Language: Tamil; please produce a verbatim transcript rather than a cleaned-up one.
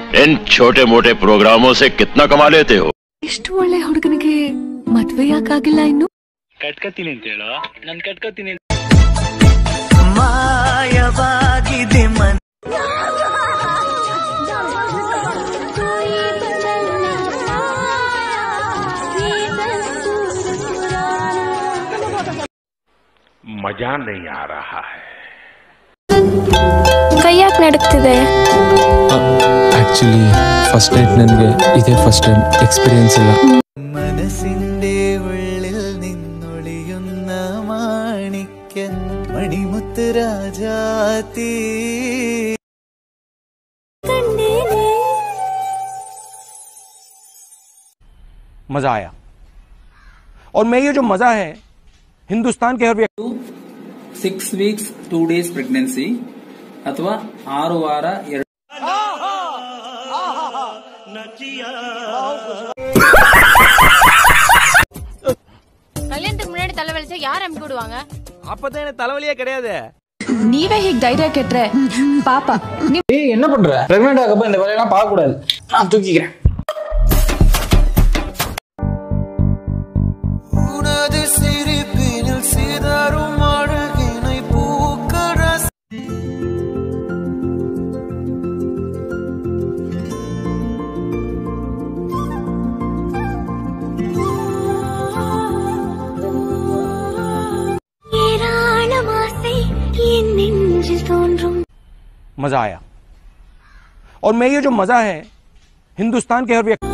इन छोटे मोटे प्रोग्रामों से कितना कमा लेते हो? ಇಷ್ಟು ಒಳ್ಳೆ ಹುಡುಗನಿಗೆ ಮದ್ವೆ ಯಾಕಾಗಿಲ್ಲ ಇನ್ನು? ಕಟ್ಕತೀನಿ ಅಂತ ಹೇಳೋ, ನಾನು ಕಟ್ಕೋತೀನಿ. ಮಾಯವಾಗಿದೆ ಮನ मजा नहीं आ रहा है. ಕೈ ಯಾಕೆ ನಡುಕ್ತಿದೆ? ಆಕ್ಚುಲಿ ಫಸ್ಟ್ ನೈಟ್ ನನಗೆ ಇದೇ ಫಸ್ಟ್ ಟೈಮ್ ಎಕ್ಸ್ಪೀರಿಯನ್ಸ್ ಇಲ್ಲ. മനസ്സിന്റെ ഉള്ളിൽ നിന്നൊളിയുന്ന മാണിക്യ മണിമുത്ത് രാജാത്തി. मजा आया और मैं ये जो मजा है हिंदुस्तान के हर व्यक्ति. Six weeks two days pregnancy ಅಥವಾ ಆರು ವಾರ ಎರಡು. கல்யாணத்துக்கு முன்னாடி தலைவலிச்சா யார் அமுக்கி விடுவாங்க? அப்பதான் எனக்கு தலைவலியே கிடையாது. ನೀವೇ ಹೀಗೆ ಧೈರ್ಯ ಕೆಟ್ರೆ ಪಾಪ. ஏய் என்ன பண்ற? பிரெக்னன்ட் ஆகப்ப இந்த வேலையெல்லாம் பார்க்க கூடாது. நான் தூக்கிக்கிறேன். உனது சிரிப்பினில் சிதறும் அழகினை பூக்கற ஏராளமாசை என் நெஞ்சில் தோன்றும். मजा आया और मैं ये जो मजा है हिंदुस्तान के हर व्यक्ति